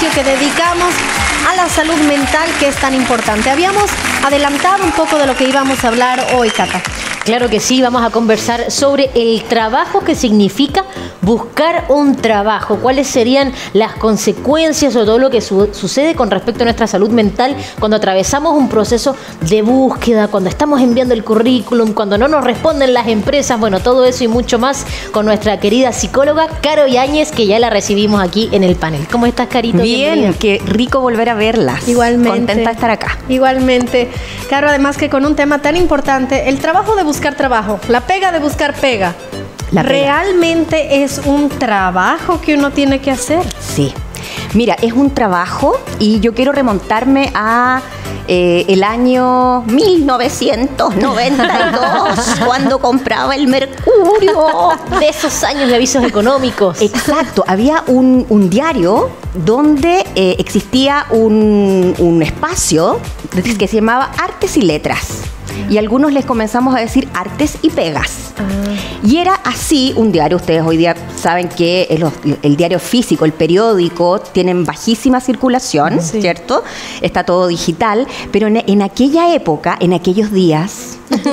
espacio que dedicamos a la salud mental, que es tan importante. Habíamos adelantado un poco de lo que íbamos a hablar hoy, Cata. Claro que sí, vamos a conversar sobre el trabajo que significa buscar un trabajo, cuáles serían las consecuencias o todo lo que sucede con respecto a nuestra salud mental cuando atravesamos un proceso de búsqueda, cuando estamos enviando el currículum, cuando no nos responden las empresas, bueno, todo eso y mucho más con nuestra querida psicóloga Caro Yáñez, que ya la recibimos aquí en el panel. ¿Cómo estás, Carito? Bien, qué rico volver a verlas. Igualmente. Contenta de estar acá. Igualmente. Caro, además que con un tema tan importante, el trabajo de buscar trabajo, la pega de buscar pega. ¿Realmente es un trabajo que uno tiene que hacer? Sí. Mira, es un trabajo y yo quiero remontarme a el año 1992, cuando compraba el Mercurio. De esos años de avisos económicos. Exacto. Había un diario donde existía un espacio que se llamaba Artes y Letras. Y a algunos les comenzamos a decir artes y pegas. Y era así un diario. Ustedes hoy día saben que el diario físico, el periódico, tienen bajísima circulación, sí, ¿cierto? Está todo digital. Pero en aquella época, en aquellos días,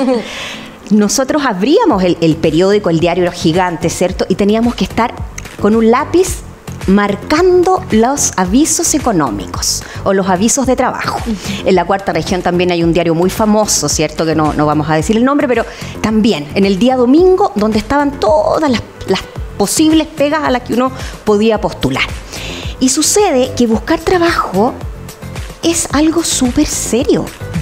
nosotros abríamos el periódico, el diario era gigante, ¿cierto? Y teníamos que estar con un lápiz marcando los avisos económicos o los avisos de trabajo. En la Cuarta Región también hay un diario muy famoso, ¿cierto? Que no vamos a decir el nombre, pero también en el día domingo, donde estaban todas las posibles pegas a las que uno podía postular. Y sucede que buscar trabajo es algo súper serio.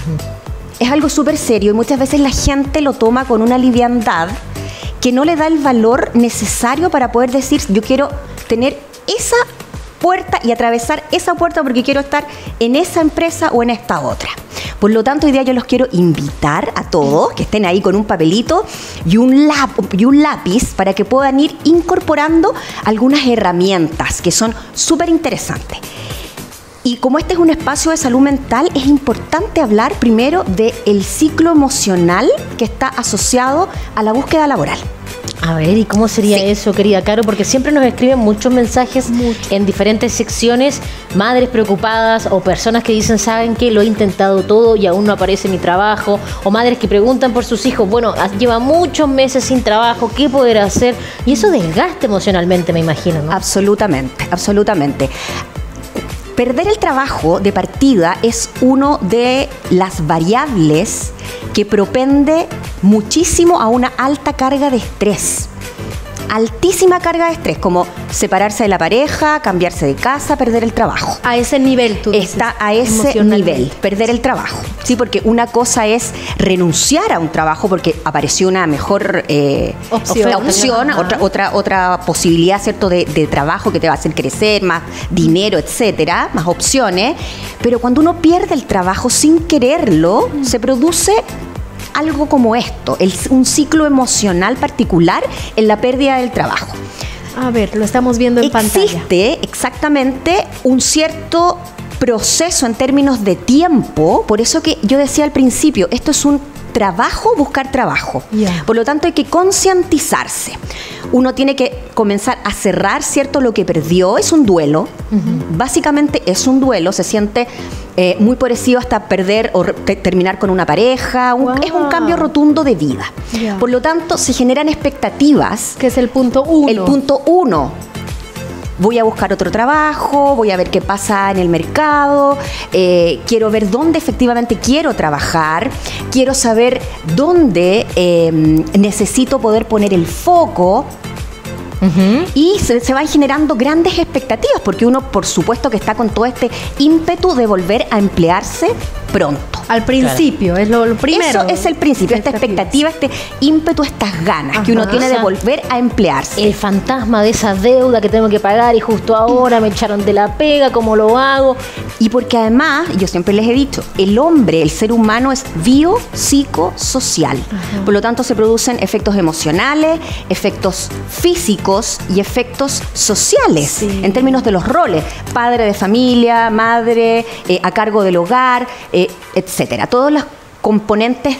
Es algo súper serio y muchas veces la gente lo toma con una liviandad que no le da el valor necesario para poder decir, yo quiero tener esa puerta y atravesar esa puerta porque quiero estar en esa empresa o en esta otra. Por lo tanto, hoy día yo los quiero invitar a todos que estén ahí con un papelito y un lápiz para que puedan ir incorporando algunas herramientas que son súper interesantes. Y como este es un espacio de salud mental, es importante hablar primero del ciclo emocional que está asociado a la búsqueda laboral. A ver, ¿y cómo sería eso, querida Caro? Porque siempre nos escriben muchos mensajes en diferentes secciones, madres preocupadas o personas que dicen, ¿saben qué? Lo he intentado todo y aún no aparece mi trabajo. O madres que preguntan por sus hijos, bueno, lleva muchos meses sin trabajo, ¿qué poder hacer? Y eso desgasta emocionalmente, me imagino, ¿no? Absolutamente, absolutamente. Perder el trabajo de partida es una de las variables que propende muchísimo a una alta carga de estrés. Altísima carga de estrés, como separarse de la pareja, cambiarse de casa, perder el trabajo. A ese nivel, tú dices. Está a ese nivel, perder el trabajo. Sí, porque una cosa es renunciar a un trabajo porque apareció una mejor opción, otra posibilidad, ¿cierto?, de trabajo que te va a hacer crecer, más dinero, etcétera, más opciones. Pero cuando uno pierde el trabajo sin quererlo, se produce algo como esto, un ciclo emocional particular en la pérdida del trabajo. A ver, lo estamos viendo en pantalla. Existe exactamente un cierto proceso en términos de tiempo, por eso que yo decía al principio, esto es un trabajo, buscar trabajo. Por lo tanto, hay que concientizarse. Uno tiene que comenzar a cerrar, ¿cierto?, lo que perdió. Es un duelo. Básicamente es un duelo. Se siente muy parecido hasta perder o terminar con una pareja. Es un cambio rotundo de vida. Por lo tanto, se generan expectativas. Que es el punto uno. El punto uno. Voy a buscar otro trabajo, voy a ver qué pasa en el mercado, quiero ver dónde efectivamente quiero trabajar, quiero saber dónde necesito poder poner el foco. Y se van generando grandes expectativas porque uno, por supuesto, que está con todo este ímpetu de volver a emplearse pronto. Al principio, es lo primero. Eso es el principio, esta expectativa, este ímpetu, estas ganas que uno tiene de volver a emplearse. El fantasma de esa deuda que tengo que pagar y justo ahora me echaron de la pega, ¿cómo lo hago? Y porque además, yo siempre les he dicho, el hombre, el ser humano es biopsicosocial. Por lo tanto, se producen efectos emocionales, efectos físicos y efectos sociales en términos de los roles. Padre de familia, madre, a cargo del hogar, etcétera. Todos los componentes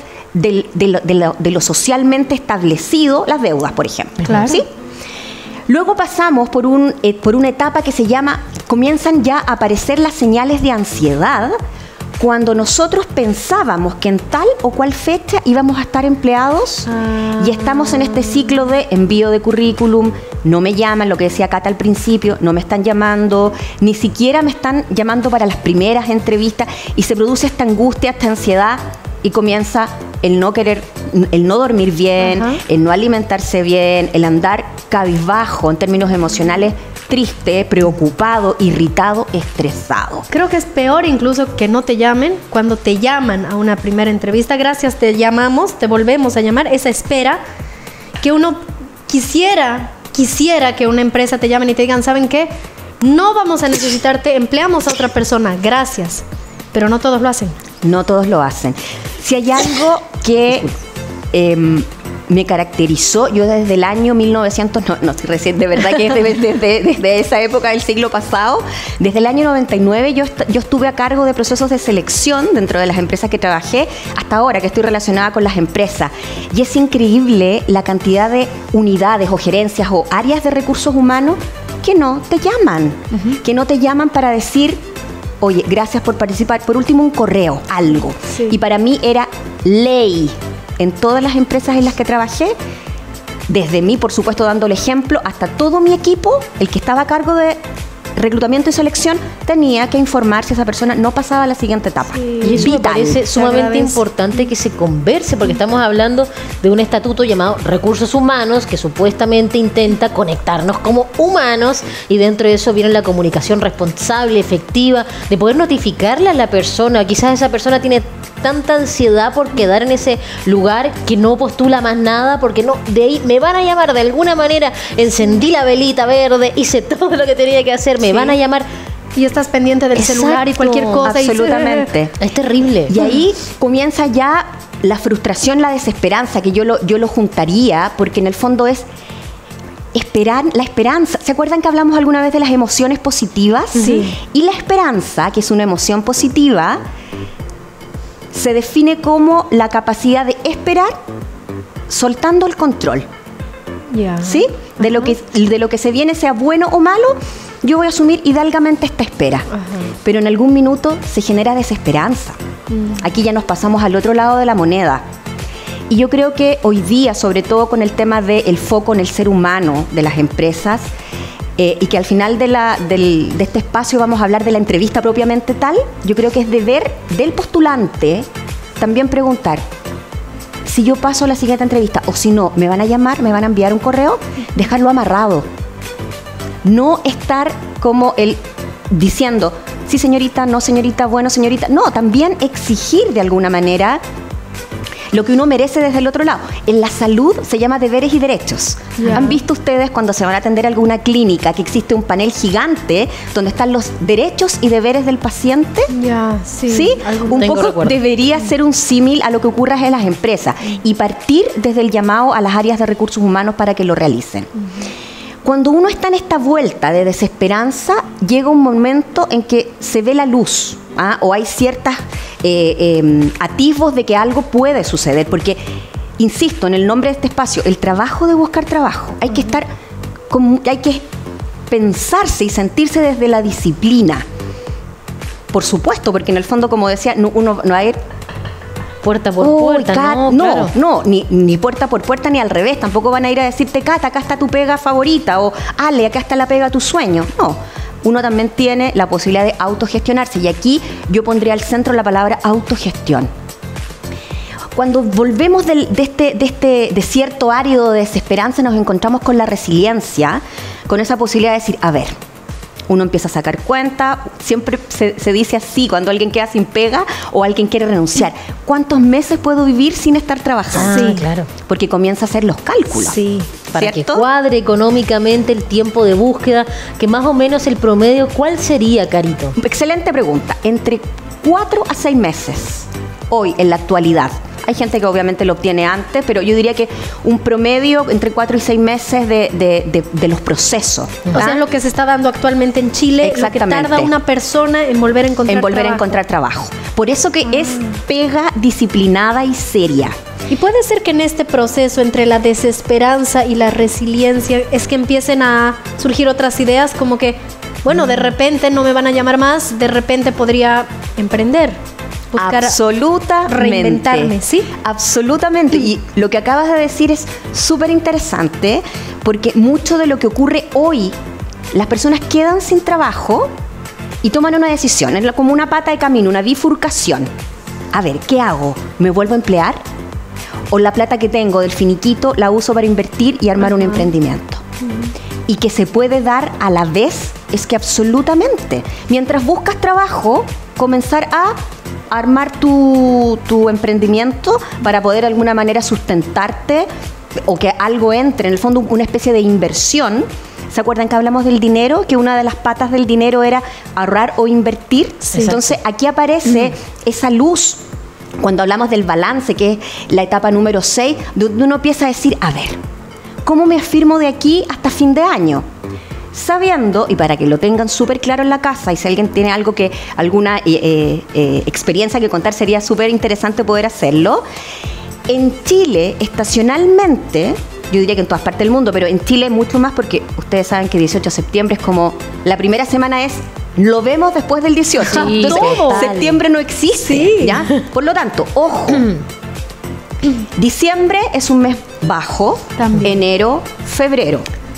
de lo socialmente establecido, las deudas, por ejemplo. Claro. ¿Sí? Luego pasamos por una etapa que se llama comienzan ya a aparecer las señales de ansiedad cuando nosotros pensábamos que en tal o cual fecha íbamos a estar empleados y estamos en este ciclo de envío de currículum, no me llaman, lo que decía Cata al principio, no me están llamando, ni siquiera me están llamando para las primeras entrevistas y se produce esta angustia, esta ansiedad y comienza el no querer, el no dormir bien, el no alimentarse bien, el andar cabizbajo en términos emocionales, triste, preocupado, irritado, estresado. Creo que es peor incluso que no te llamen cuando te llaman a una primera entrevista. Gracias, te llamamos, te volvemos a llamar. Esa espera que uno quisiera que una empresa te llamen y te digan, ¿saben qué? No vamos a necesitarte, empleamos a otra persona, gracias. Pero no todos lo hacen. No todos lo hacen. Si hay algo que me caracterizó, yo desde el año 1900, recién, de verdad que desde esa época del siglo pasado, desde el año 99 yo estuve a cargo de procesos de selección dentro de las empresas que trabajé, hasta ahora que estoy relacionada con las empresas. Y es increíble la cantidad de unidades o gerencias o áreas de recursos humanos que no te llaman, que no te llaman para decir, oye, gracias por participar, por último un correo, algo. Sí. Y para mí era ley. En todas las empresas en las que trabajé, desde mí, por supuesto, dando el ejemplo, hasta todo mi equipo, el que estaba a cargo de reclutamiento y selección, tenía que informar si esa persona no pasaba a la siguiente etapa. Sí. Y eso me parece sumamente importante que se converse, porque estamos hablando de un estatuto llamado Recursos Humanos, que supuestamente intenta conectarnos como humanos, y dentro de eso viene la comunicación responsable, efectiva, de poder notificarle a la persona. Quizás esa persona tiene tanta ansiedad por quedar en ese lugar que no postula más nada, porque no, de ahí me van a llamar de alguna manera, encendí la velita verde, hice todo lo que tenía que hacer, me van a llamar. Y estás pendiente del celular y cualquier cosa. Absolutamente. Es terrible. Y ahí comienza ya la frustración, la desesperanza, que yo lo juntaría, porque en el fondo es esperar, la esperanza. ¿Se acuerdan que hablamos alguna vez de las emociones positivas? Sí. Y la esperanza, que es una emoción positiva, se define como la capacidad de esperar soltando el control. ¿Sí? De lo que se viene, sea bueno o malo, yo voy a asumir hidalgamente esta espera. Pero en algún minuto se genera desesperanza. Aquí ya nos pasamos al otro lado de la moneda. Y yo creo que hoy día, sobre todo con el tema del foco en el ser humano de las empresas, y que al final de este espacio vamos a hablar de la entrevista propiamente tal, yo creo que es deber del postulante también preguntar si yo paso a la siguiente entrevista o si no, me van a llamar, me van a enviar un correo, dejarlo amarrado. No estar como el diciendo, sí señorita, no señorita, bueno señorita. No, también exigir de alguna manera lo que uno merece desde el otro lado. En la salud se llama deberes y derechos. ¿Han visto ustedes cuando se van a atender a alguna clínica que existe un panel gigante donde están los derechos y deberes del paciente? ¿Sí? Un poco debería ser un símil a lo que ocurra en las empresas y partir desde el llamado a las áreas de recursos humanos para que lo realicen. Cuando uno está en esta vuelta de desesperanza, llega un momento en que se ve la luz, o hay ciertas atisbos de que algo puede suceder, porque, insisto, en el nombre de este espacio, el trabajo de buscar trabajo, hay que pensarse y sentirse desde la disciplina, por supuesto, porque en el fondo, como decía, uno no hay puerta por puerta, ni puerta por puerta ni al revés. Tampoco van a ir a decirte, Cata, acá está tu pega favorita, o Ale, acá está la pega de tu sueño. No, uno también tiene la posibilidad de autogestionarse, y aquí yo pondría al centro la palabra autogestión. Cuando volvemos de este desierto árido de desesperanza, nos encontramos con la resiliencia, con esa posibilidad de decir, a ver, uno empieza a sacar cuenta, siempre se dice así cuando alguien queda sin pega o alguien quiere renunciar. ¿Cuántos meses puedo vivir sin estar trabajando? Sí, claro. Porque comienza a hacer los cálculos. Sí, para que cuadre económicamente el tiempo de búsqueda, que más o menos el promedio, ¿cuál sería, Carito? Excelente pregunta. Entre 4 a 6 meses, hoy, en la actualidad. Hay gente que obviamente lo obtiene antes, pero yo diría que un promedio entre 4 y 6 meses de los procesos. O sea, lo que se está dando actualmente en Chile, lo que tarda una persona en volver a encontrar trabajo. Por eso que es pega disciplinada y seria. Y puede ser que en este proceso entre la desesperanza y la resiliencia es que empiecen a surgir otras ideas, como que bueno, de repente no me van a llamar más, de repente podría emprender. Buscar Absolutamente. reinventarme, ¿sí? Absolutamente. Y lo que acabas de decir es súper interesante porque mucho de lo que ocurre hoy, las personas quedan sin trabajo y toman una decisión, es como una pata de camino, una bifurcación. A ver, ¿qué hago? ¿Me vuelvo a emplear? ¿O la plata que tengo del finiquito la uso para invertir y armar un emprendimiento? Y que se puede dar a la vez es que absolutamente, mientras buscas trabajo, comenzar a armar tu emprendimiento para poder de alguna manera sustentarte o que algo entre, en el fondo una especie de inversión. ¿Se acuerdan que hablamos del dinero? Que una de las patas del dinero era ahorrar o invertir. Sí. Entonces aquí aparece esa luz cuando hablamos del balance, que es la etapa número 6, donde uno empieza a decir, a ver, ¿cómo me afirmo de aquí hasta fin de año? Sabiendo, y para que lo tengan súper claro en la casa, y si alguien tiene alguna experiencia que contar, sería súper interesante poder hacerlo. En Chile, estacionalmente, yo diría que en todas partes del mundo, pero en Chile mucho más porque ustedes saben que 18 de septiembre es como, la primera semana es, lo vemos después del 18. Sí, entonces, total. septiembre no existe, ¿ya? Por lo tanto, ojo, diciembre es un mes bajo, También. enero, febrero.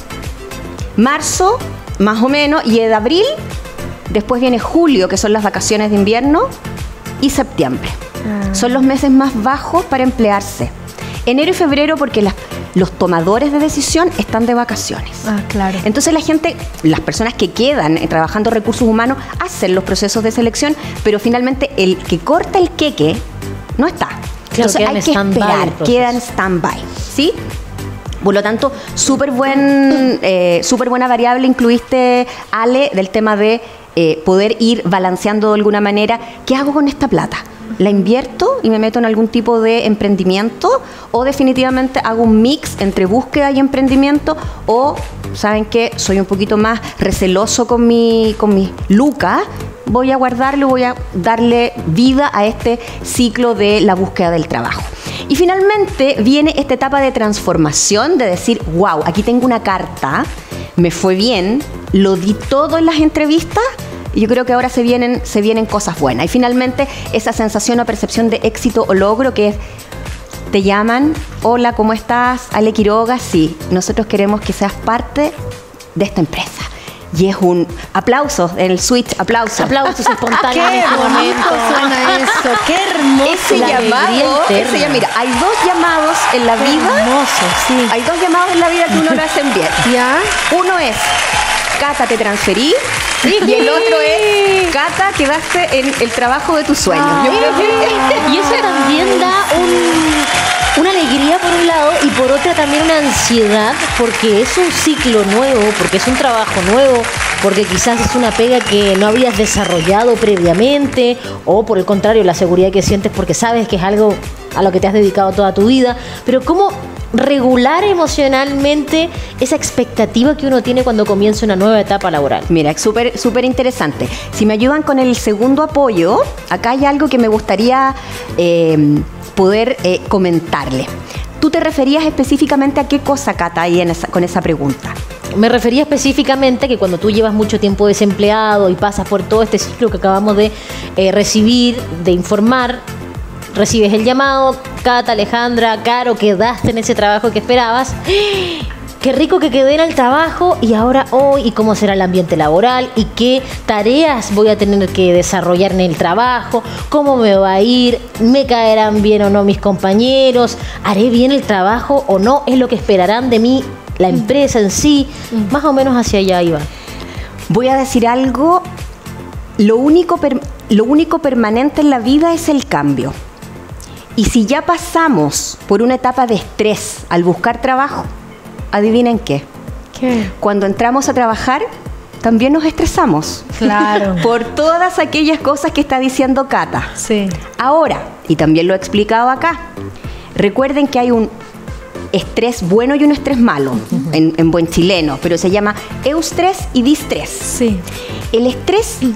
Marzo, más o menos, y de abril, después viene julio, que son las vacaciones de invierno, y septiembre. Son los meses más bajos para emplearse. Enero y febrero porque los tomadores de decisión están de vacaciones. Ah, claro. Entonces la gente, las personas que quedan trabajando recursos humanos, hacen los procesos de selección, pero finalmente el que corta el queque no está. Entonces queda en hay que stand-by el esperar, proceso. queda en stand-by, ¿sí? Por lo tanto, súper buena variable incluiste, Ale, del tema de poder ir balanceando de alguna manera. ¿Qué hago con esta plata? ¿La invierto y me meto en algún tipo de emprendimiento? ¿O definitivamente hago un mix entre búsqueda y emprendimiento? ¿O, saben qué? Soy un poquito más receloso con mi lucas. Voy a guardarlo, voy a darle vida a este ciclo de la búsqueda del trabajo. Y finalmente viene esta etapa de transformación, de decir, wow, aquí tengo una carta, me fue bien, lo di todo en las entrevistas, y yo creo que ahora se vienen cosas buenas. Y finalmente esa sensación o percepción de éxito o logro que es, te llaman, hola, ¿cómo estás? Ale Quiroga, sí, nosotros queremos que seas parte de esta empresa. Y es un aplauso en el switch, aplausos. Aplausos espontáneos. Qué en este bonito momento. suena eso, qué hermoso. Ese La llamado, alegría interna. mira, hay dos llamados en la Qué vida. hermoso, sí. Hay dos llamados en la vida que uno lo hacen bien. ¿Ya? Uno es, Cata, te transferí. Y el otro es, Cata, quedaste en el trabajo de tus sueños. Yo creo que... Y eso también da una alegría por un lado y por otra también una ansiedad porque es un ciclo nuevo, porque es un trabajo nuevo, porque quizás es una pega que no habías desarrollado previamente o por el contrario la seguridad que sientes porque sabes que es algo a lo que te has dedicado toda tu vida. Pero ¿cómo regular emocionalmente esa expectativa que uno tiene cuando comienza una nueva etapa laboral? Mira, es súper interesante. Si me ayudan con el segundo apoyo, acá hay algo que me gustaría poder comentarle. ¿Tú te referías específicamente a qué cosa, Cata, ahí con esa pregunta? Me refería específicamente que cuando tú llevas mucho tiempo desempleado y pasas por todo este ciclo que acabamos de recibir, de informar, recibes el llamado, Cata, Alejandra, Caro, quedaste en ese trabajo que esperabas. Qué rico que quedé en el trabajo y ahora hoy, y cómo será el ambiente laboral y qué tareas voy a tener que desarrollar en el trabajo, cómo me va a ir, me caerán bien o no mis compañeros, haré bien el trabajo o no, es lo que esperarán de mí la empresa en sí, más o menos hacia allá iba. Voy a decir algo, lo único permanente en la vida es el cambio. Y si ya pasamos por una etapa de estrés al buscar trabajo, adivinen qué. ¿Qué? Cuando entramos a trabajar, también nos estresamos. Claro. Por todas aquellas cosas que está diciendo Cata. Sí. Ahora, y también lo he explicado acá, recuerden que hay un estrés bueno y un estrés malo, en buen chileno, pero se llama eustrés y distrés. Sí. El estrés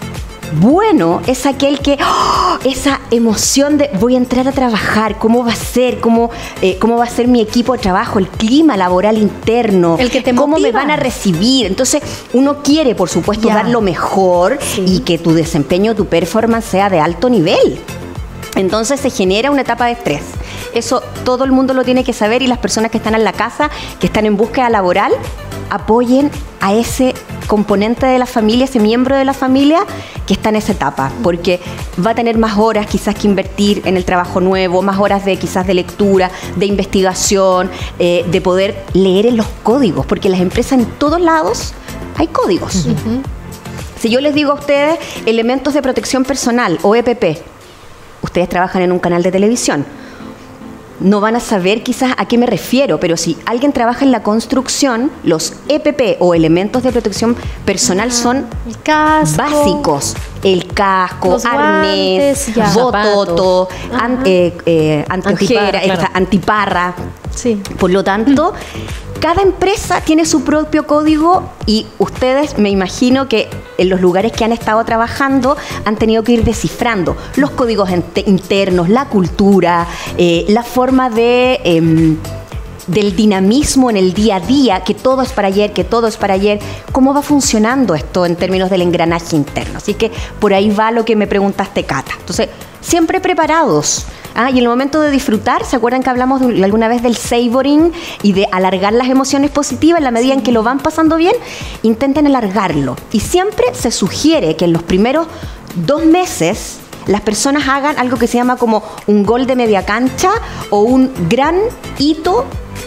bueno es aquel que esa emoción de voy a entrar a trabajar, cómo va a ser, cómo va a ser mi equipo de trabajo, el clima laboral interno, el que te cómo motiva. me van a recibir. Entonces uno quiere, por supuesto, dar lo mejor y que tu desempeño, tu performance sea de alto nivel. Entonces se genera una etapa de estrés. Eso todo el mundo lo tiene que saber, y las personas que están en la casa, que están en búsqueda laboral, apoyen a ese componente de la familia, ese miembro de la familia que está en esa etapa, porque va a tener más horas quizás que invertir en el trabajo nuevo, más horas quizás de lectura, de investigación, de poder leer en los códigos, porque en las empresas en todos lados hay códigos. Si yo les digo a ustedes elementos de protección personal o EPP, ustedes trabajan en un canal de televisión, no van a saber quizás a qué me refiero, pero si alguien trabaja en la construcción, los EPP o elementos de protección personal son el casco, básicos. El casco, los arnés, guantes, bototo, anteojera, antiparra. Sí. Por lo tanto, cada empresa tiene su propio código, y ustedes, me imagino que en los lugares que han estado trabajando han tenido que ir descifrando los códigos internos, la cultura, la forma del dinamismo en el día a día, que todo es para ayer, cómo va funcionando esto en términos del engranaje interno. Así que por ahí va lo que me preguntaste, Cata. Entonces, siempre preparados. Y en el momento de disfrutar, ¿se acuerdan que hablamos alguna vez del savoring y de alargar las emociones positivas? En la medida en que lo van pasando bien, intenten alargarlo. Y siempre se sugiere que en los primeros 2 meses las personas hagan algo que se llama como un gol de media cancha o un gran hito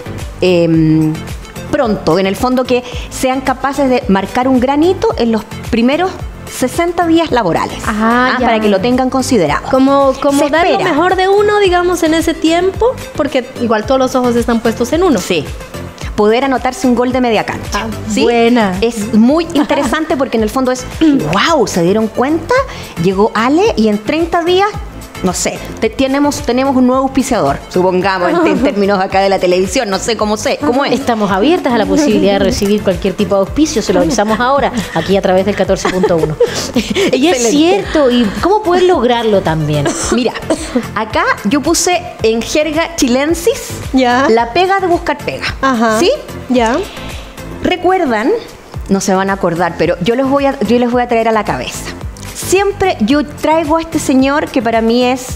pronto. En el fondo, que sean capaces de marcar un gran hito en los primeros 60 días laborales, para que lo tengan considerado. Como dar lo mejor de uno, digamos, en ese tiempo, porque igual todos los ojos están puestos en uno. Sí. Poder anotarse un gol de media cancha. ¿Sí? Buena. Es muy interesante porque en el fondo es, wow, ¿se dieron cuenta? Llegó Ale y en 30 días, no sé, tenemos un nuevo auspiciador, supongamos, en términos acá de la televisión, no sé cómo es. Estamos abiertas a la posibilidad de recibir cualquier tipo de auspicio, se lo avisamos ahora, aquí a través del 14.1. Y es cierto, ¿y cómo poder lograrlo también? Mira, acá yo puse en jerga chilensis la pega de buscar pega. ¿Sí? Ya. ¿Recuerdan? No se van a acordar, pero yo les voy a traer a la cabeza. Siempre yo traigo a este señor que para mí es...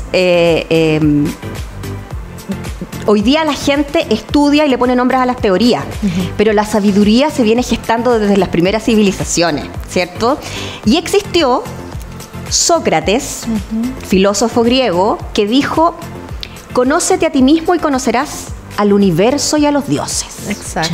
hoy día la gente estudia y le pone nombres a las teorías, pero la sabiduría se viene gestando desde las primeras civilizaciones, ¿cierto? Y existió Sócrates, filósofo griego, que dijo: conócete a ti mismo y conocerás al universo y a los dioses. Exacto.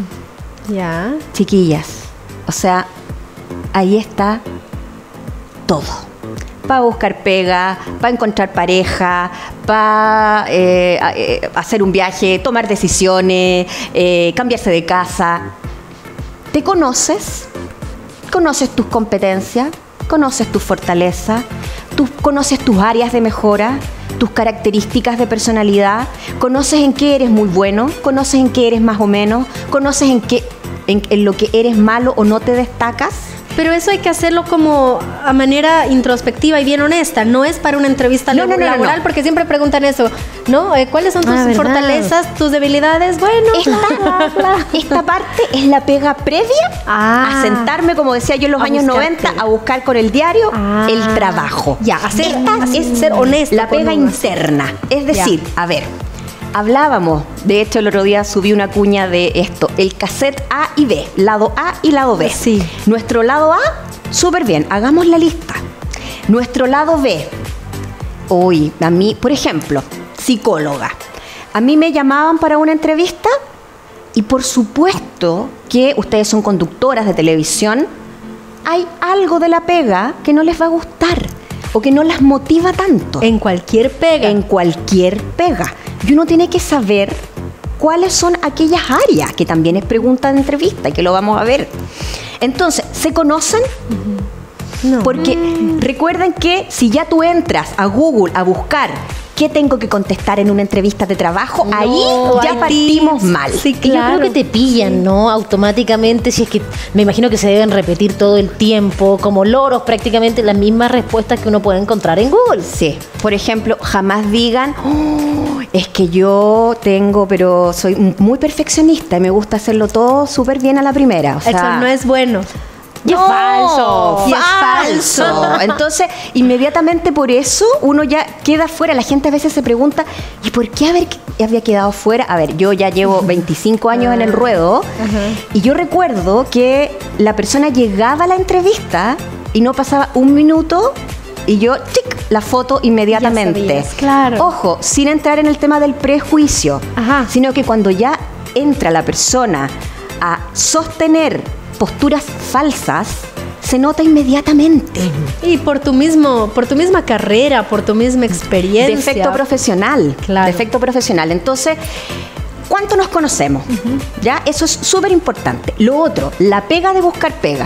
Ya. Chiquillas, o sea, ahí está todo. Para buscar pega, para encontrar pareja, para hacer un viaje, tomar decisiones, cambiarse de casa. ¿Te conoces? ¿Conoces tus competencias? ¿Conoces tus fortalezas? ¿Conoces tus áreas de mejora? ¿Tus características de personalidad? ¿Conoces en qué eres muy bueno? ¿Conoces en qué eres más o menos? ¿Conoces en lo que eres malo o no te destacas? Pero eso hay que hacerlo como a manera introspectiva y bien honesta. No es para una entrevista laboral, porque siempre preguntan eso, ¿no? ¿Cuáles son tus fortalezas, tus debilidades? Bueno, esta parte es la pega previa a sentarme, como decía yo en los años 90, a buscar con el diario el trabajo. Es ser honesta. La pega interna. Es decir, a ver, hablábamos, de hecho el otro día subí una cuña de esto, el cassette A y B, lado A y lado B. Sí. Nuestro lado A, súper bien, hagamos la lista. Nuestro lado B, hoy, a mí, por ejemplo, psicóloga, a mí me llamaban para una entrevista y por supuesto que ustedes son conductoras de televisión, hay algo de la pega que no les va a gustar o que no las motiva tanto. En cualquier pega. En cualquier pega. Y uno tiene que saber cuáles son aquellas áreas, que también es pregunta de entrevista y que lo vamos a ver. Entonces, ¿se conocen? No. Porque recuerden que si ya tú entras a Google a buscar ¿qué tengo que contestar en una entrevista de trabajo? No, ahí ya hay partimos tips. mal. Sí, Y yo creo que te pillan, ¿no? Automáticamente, si es que me imagino que se deben repetir todo el tiempo, como loros prácticamente, las mismas respuestas que uno puede encontrar en Google. Sí, por ejemplo, jamás digan, "Oh, es que yo tengo, pero soy muy perfeccionista y me gusta hacerlo todo súper bien a la primera". O sea, Eso no es bueno. Y es falso. Y es falso. Entonces, inmediatamente por eso uno ya queda fuera. La gente a veces se pregunta, ¿y por qué había quedado fuera? A ver, yo ya llevo 25 años en el ruedo y yo recuerdo que la persona llegaba a la entrevista y no pasaba un minuto y yo, ¡tic!, la foto inmediatamente. Ya sabías, claro. Ojo, sin entrar en el tema del prejuicio, Ajá. sino que cuando ya entra la persona a sostener posturas falsas, se nota inmediatamente. Y por tu misma carrera, por tu misma experiencia. Defecto profesional. Claro. Defecto profesional. Entonces, ¿cuánto nos conocemos? ¿Ya? Eso es súper importante. Lo otro, la pega de buscar pega.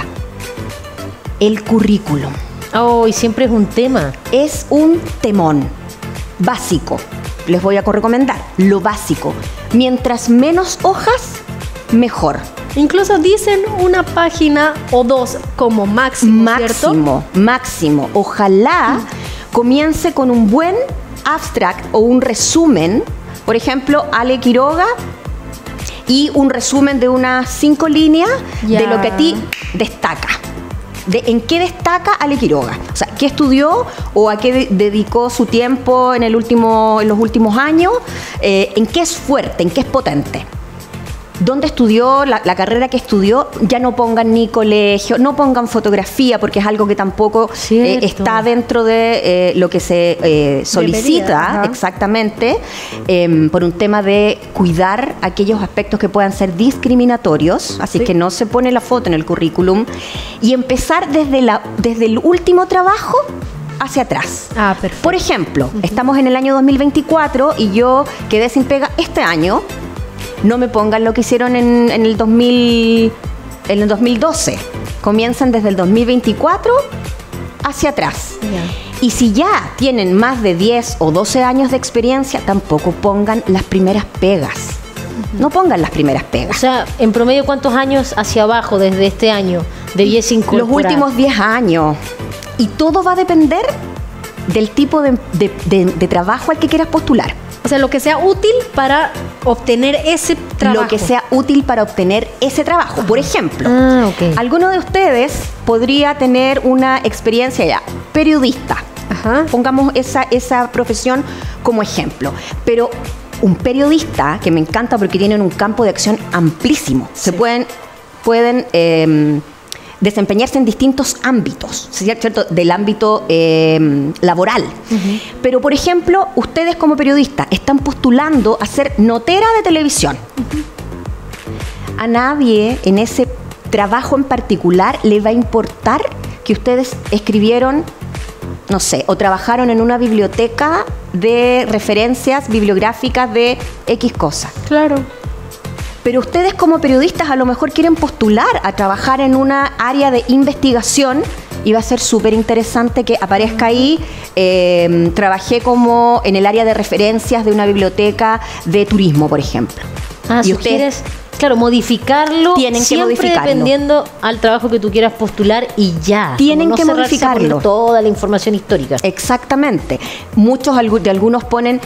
El currículum. Oh, y siempre es un tema. Es un temón básico. Les voy a recomendar lo básico. Mientras menos hojas, mejor. Incluso dicen una página o dos como máximo, ¿cierto? Máximo. Ojalá comience con un buen abstract o un resumen. Por ejemplo, Ale Quiroga y un resumen de unas 5 líneas Ya. de lo que a ti destaca. De en qué destaca Ale Quiroga. O sea, qué estudió o a qué dedicó su tiempo en los últimos años, en qué es fuerte, en qué es potente. ¿Dónde estudió? La carrera que estudió, ya no pongan ni colegio, no pongan fotografía, porque es algo que tampoco Cierto. está dentro de lo que se solicita, Debería, ajá. exactamente, por un tema de cuidar aquellos aspectos que puedan ser discriminatorios, así Sí. que no se pone la foto en el currículum, y empezar desde el último trabajo hacia atrás. Ah, perfecto. Por ejemplo, estamos en el año 2024 y yo quedé sin pega este año. No me pongan lo que hicieron en el 2012. Comienzan desde el 2024 hacia atrás. Ya. Y si ya tienen más de 10 o 12 años de experiencia, tampoco pongan las primeras pegas. No pongan las primeras O pegas. sea, en promedio, ¿cuántos años hacia abajo desde este año debiese incorporar? Los últimos 10 años. Y todo va a depender del tipo de trabajo al que quieras postular. O sea, lo que sea útil para obtener ese trabajo. Lo que sea útil para obtener ese trabajo. Por ejemplo, Ah, ok. alguno de ustedes podría tener una experiencia ya, periodista. Ajá. Pongamos esa profesión como ejemplo. Pero un periodista, que me encanta porque tienen un campo de acción amplísimo. Se pueden desempeñarse en distintos ámbitos, ¿cierto? Del ámbito laboral. Pero, por ejemplo, ustedes como periodistas están postulando a ser notera de televisión. A nadie en ese trabajo en particular le va a importar que ustedes escribieron, no sé, o trabajaron en una biblioteca de referencias bibliográficas de X cosa. Claro. Pero ustedes como periodistas a lo mejor quieren postular a trabajar en una área de investigación y va a ser súper interesante que aparezca ahí. Trabajé como en el área de referencias de una biblioteca de turismo, por ejemplo. Ah, y sugieres, claro, modificarlo. Tienen que siempre modificarlo. dependiendo al trabajo que tú quieras postular y ya. Tienen Como que cerrarse a modificarlo. poner toda la información histórica. Exactamente. Muchos de algunos ponen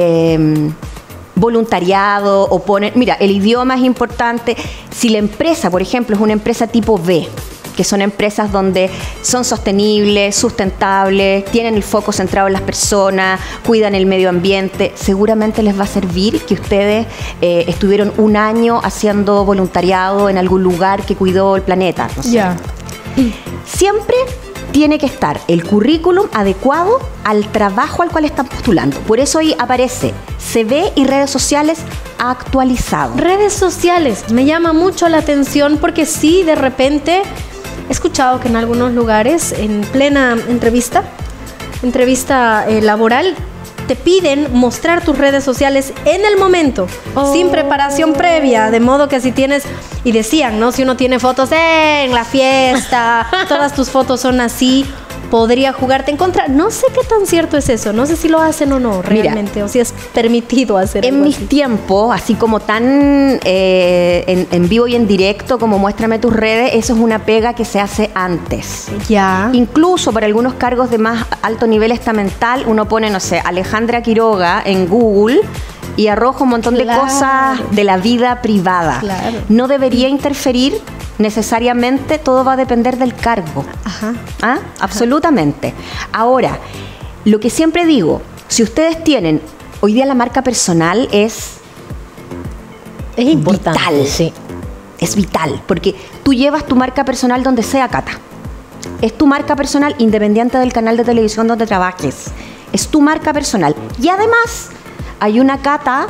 voluntariado o ponen, mira, el idioma es importante. Si la empresa, por ejemplo, es una empresa tipo B, que son empresas donde son sostenibles, sustentables, tienen el foco centrado en las personas, cuidan el medio ambiente, seguramente les va a servir que ustedes estuvieron un año haciendo voluntariado en algún lugar que cuidó el planeta. No sé. Ya. Siempre tiene que estar el currículum adecuado al trabajo al cual están postulando. Por eso ahí aparece CV y redes sociales actualizado. Redes sociales, me llama mucho la atención porque sí, de repente he escuchado que en algunos lugares, en plena entrevista laboral, te piden mostrar tus redes sociales en el momento, sin preparación previa, de modo que si tienes, y decían, ¿no? Si uno tiene fotos en la fiesta, todas tus fotos son así, podría jugarte en contra. No sé qué tan cierto es eso, no sé si lo hacen o no realmente, o si es permitido hacer en algo mis así. tiempos, así como tan en vivo y en directo como Muéstrame tus redes, eso es una pega que se hace antes. Ya. Incluso para algunos cargos de más alto nivel estamental, uno pone, no sé, Alejandra Quiroga en Google y arroja un montón de Claro. cosas de la vida privada. Claro. No debería interferir necesariamente, todo va a depender del cargo. Ajá. ¿Ah? Absolutamente. Ahora, lo que siempre digo, si ustedes tienen, hoy día la marca personal es importante, vital. sí. Es vital, porque tú llevas tu marca personal donde sea, Cata. Es tu marca personal independiente del canal de televisión donde trabajes. Es tu marca personal. Y además, hay una Cata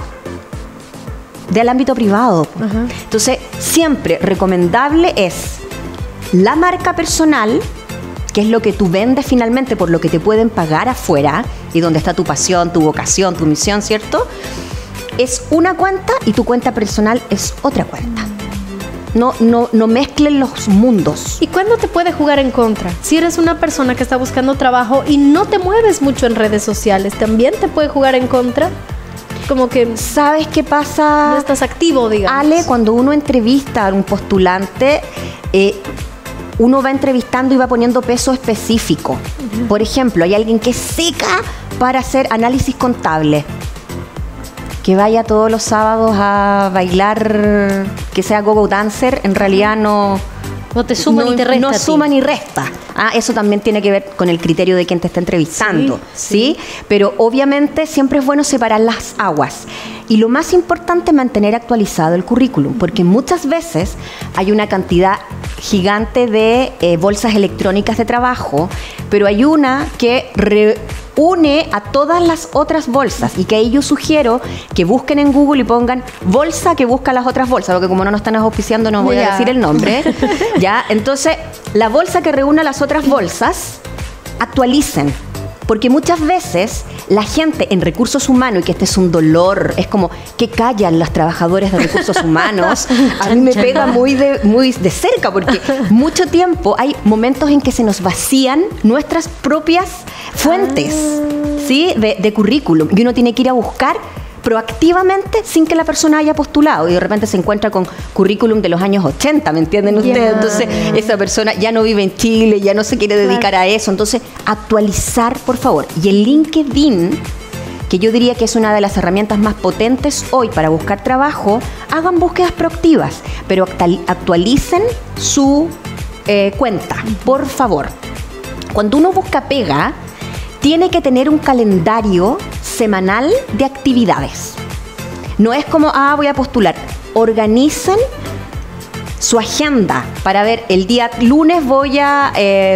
del ámbito privado. Ajá. Entonces, siempre recomendable es la marca personal, que es lo que tú vendes finalmente por lo que te pueden pagar afuera y donde está tu pasión, tu vocación, tu misión, ¿cierto? Es una cuenta y tu cuenta personal es otra cuenta. No mezclen los mundos. ¿Y cuándo te puede jugar en contra? Si eres una persona que está buscando trabajo y no te mueves mucho en redes sociales, ¿también te puede jugar en contra? Como que ¿Sabes qué pasa? no estás activo, digamos. Ale, cuando uno entrevista a un postulante, uno va entrevistando y va poniendo peso específico. Por ejemplo, hay alguien que es seca para hacer análisis contable. Que vaya todos los sábados a bailar, que sea go-go dancer, en realidad no te suma ni te resta. No a ti. suma ni resta. Eso también tiene que ver con el criterio de quien te está entrevistando, ¿sí? Pero obviamente siempre es bueno separar las aguas. Y lo más importante es mantener actualizado el currículum, porque muchas veces hay una cantidad gigante de bolsas electrónicas de trabajo, pero hay una que reúne a todas las otras bolsas, y que ahí yo sugiero que busquen en Google y pongan bolsa que busca las otras bolsas, porque como no nos están auspiciando no voy a decir el nombre. ¿Ya? Entonces, la bolsa que reúne a las otras bolsas, actualicen. Porque muchas veces la gente en recursos humanos, y que este es un dolor, es como que callan los trabajadores de recursos humanos, a mí me pega muy de cerca, porque mucho tiempo hay momentos en que se nos vacían nuestras propias fuentes, ¿sí? de currículum, y uno tiene que ir a buscar proactivamente sin que la persona haya postulado, y de repente se encuentra con currículum de los años 80, ¿me entienden ustedes? Ya. Entonces esa persona ya no vive en Chile, ya no se quiere dedicar a eso. Entonces, actualizar, por favor. Y el LinkedIn, que yo diría que es una de las herramientas más potentes hoy para buscar trabajo, hagan búsquedas proactivas, pero actualicen su cuenta, por favor. Cuando uno busca pega, tiene que tener un calendario semanal de actividades. No es como, voy a postular. Organicen su agenda para ver, el día lunes voy a,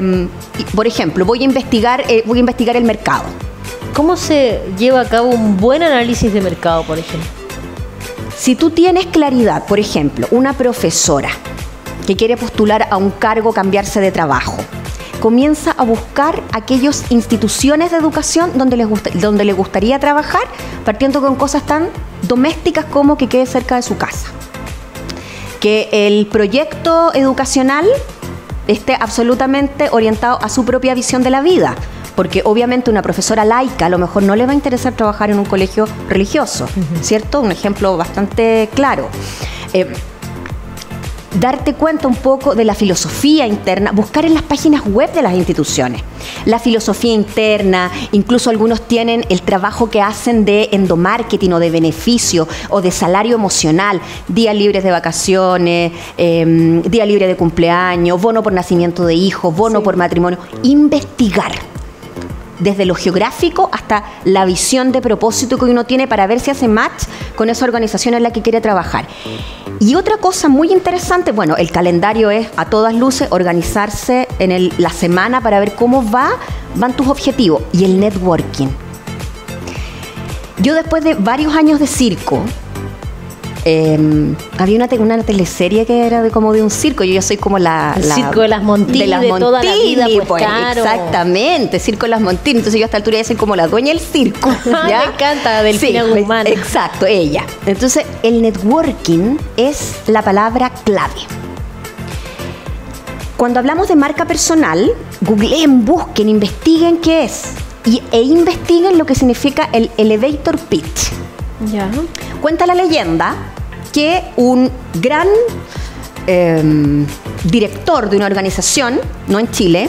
por ejemplo, voy a investigar el mercado. ¿Cómo se lleva a cabo un buen análisis de mercado, por ejemplo? Si tú tienes claridad, por ejemplo, una profesora que quiere postular a un cargo, cambiarse de trabajo, comienza a buscar aquellas instituciones de educación donde le gustaría trabajar, partiendo con cosas tan domésticas como que quede cerca de su casa. Que el proyecto educacional esté absolutamente orientado a su propia visión de la vida, porque obviamente una profesora laica a lo mejor no le va a interesar trabajar en un colegio religioso, ¿cierto? Un ejemplo bastante claro. Darte cuenta un poco de la filosofía interna, buscar en las páginas web de las instituciones la filosofía interna, incluso algunos tienen el trabajo que hacen de endomarketing o de beneficio o de salario emocional, días libres de vacaciones, día libre de cumpleaños, bono por nacimiento de hijos, bono por matrimonio. Investigar desde lo geográfico hasta la visión de propósito que uno tiene para ver si hace match con esa organización en la que quiere trabajar. Y otra cosa muy interesante, bueno, el calendario es a todas luces organizarse en la semana para ver cómo van tus objetivos, y el networking. Yo después de varios años de circo, había una teleserie que era como de un circo. Yo ya soy como el circo de las Montini de toda la vida, pues claro. Exactamente, circo de las Montini. Entonces yo a esta altura ya soy como la dueña del circo. ¿ya? Me encanta, Delfina Guzmán. Exacto, ella. Entonces el networking es la palabra clave. Cuando hablamos de marca personal, googleen, busquen, investiguen qué es e investiguen lo que significa el elevator pitch. Ya. Cuenta la leyenda que un gran director de una organización, no en Chile,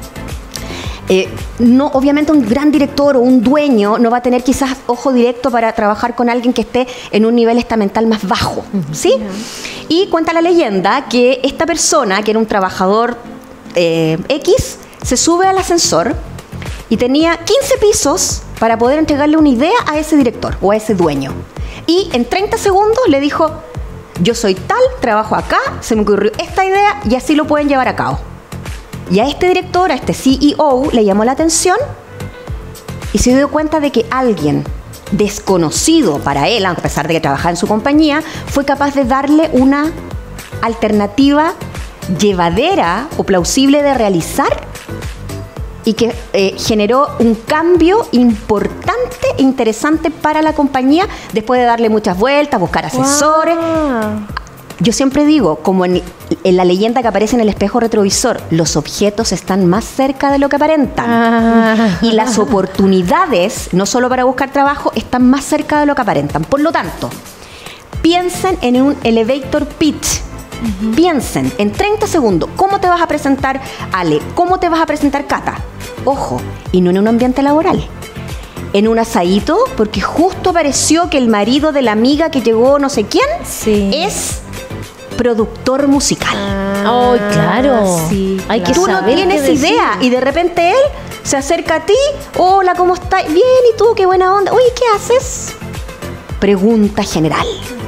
no, obviamente un gran director o un dueño no va a tener quizás ojo directo para trabajar con alguien que esté en un nivel estamental más bajo, ¿sí? Y cuenta la leyenda que esta persona, que era un trabajador X, se sube al ascensor y tenía 15 pisos para poder entregarle una idea a ese director o a ese dueño. Y en 30 segundos le dijo, yo soy tal, trabajo acá, se me ocurrió esta idea y así lo pueden llevar a cabo. Y a este director, a este CEO, le llamó la atención y se dio cuenta de que alguien desconocido para él, a pesar de que trabajaba en su compañía, fue capaz de darle una alternativa llevadera o plausible de realizar y que generó un cambio importante e interesante para la compañía después de darle muchas vueltas, buscar asesores. Wow. Yo siempre digo, como en la leyenda que aparece en el espejo retrovisor, los objetos están más cerca de lo que aparentan. Y las oportunidades, no solo para buscar trabajo, están más cerca de lo que aparentan. Por lo tanto, piensen en un elevator pitch. Piensen en 30 segundos, ¿cómo te vas a presentar, Ale? ¿Cómo te vas a presentar, Cata? Ojo, y no en un ambiente laboral. En un asadito, porque justo pareció que el marido de la amiga que llegó no sé quién es productor musical. ¡Ay, claro! Sí, Hay que Tú no saber tienes qué decir. idea y de repente él se acerca a ti. Hola, ¿cómo estás? Bien, ¿y tú? Qué buena onda. Oye, ¿qué haces? Pregunta general.